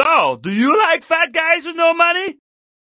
So, do you like fat guys with no money?